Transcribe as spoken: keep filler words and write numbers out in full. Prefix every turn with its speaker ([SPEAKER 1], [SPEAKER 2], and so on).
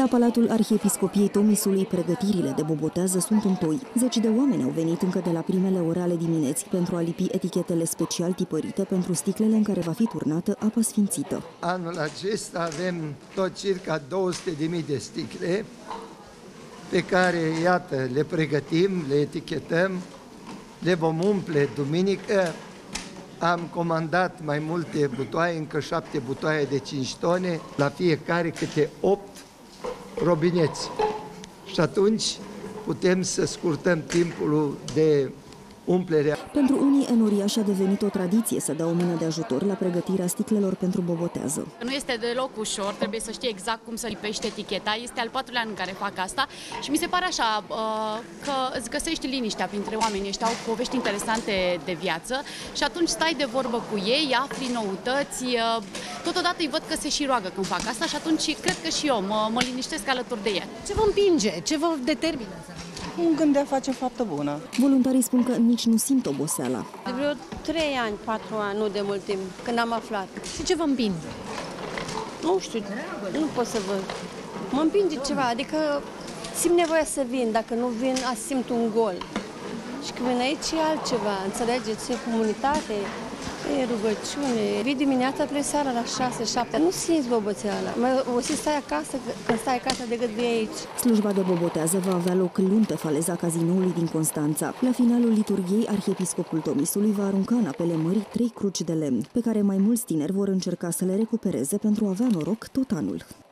[SPEAKER 1] La Palatul Arhiepiscopiei Tomisului, pregătirile de bobotează sunt în toi. Zeci de oameni au venit încă de la primele ore ale dimineții pentru a lipi etichetele special tipărite pentru sticlele în care va fi turnată apa sfințită.
[SPEAKER 2] Anul acesta avem tot circa două sute de mii de sticle pe care, iată, le pregătim, le etichetăm, le vom umple duminică. Am comandat mai multe butoaie, încă șapte butoaie de cinci tone, la fiecare câte opt robineți. Și atunci putem să scurtăm timpul de umplere.
[SPEAKER 1] Pentru unii, în uriaș a devenit o tradiție să dea o mână de ajutor la pregătirea sticlelor pentru bobotează.
[SPEAKER 3] Nu este deloc ușor, trebuie să știi exact cum să lipești eticheta. Este al patrulea an în care fac asta și mi se pare așa că îți găsești liniștea printre oameni ăștia, au povești interesante de viață și atunci stai de vorbă cu ei, afli noutăți, totodată îi văd că se și roagă când fac asta și atunci cred că și eu mă, mă liniștesc alături de ei.
[SPEAKER 4] Ce vă împinge? Ce vă determină?
[SPEAKER 5] Un gând de a face faptă bună.
[SPEAKER 1] Voluntarii spun că nici nu simt oboseala.
[SPEAKER 6] De vreo trei ani, patru ani, nu de mult timp, când am aflat.
[SPEAKER 4] Și ce vă împinge?
[SPEAKER 6] Nu știu, nu pot să vă... Mă împinge ceva, adică simt nevoia să vin, dacă nu vin, simt un gol. Și când vin aici e altceva, înțelegeți, e comunitate, e rugăciune. Vii dimineața, pleci seara la șase, șapte, nu simți boboțeala. Mai o să stai acasă, când stai acasă decât vii aici.
[SPEAKER 1] Slujba de bobotează va avea loc luni pe faleza Cazinoului din Constanța. La finalul liturghiei, Arhiepiscopul Tomisului va arunca în apele mării trei cruci de lemn, pe care mai mulți tineri vor încerca să le recupereze pentru a avea noroc tot anul.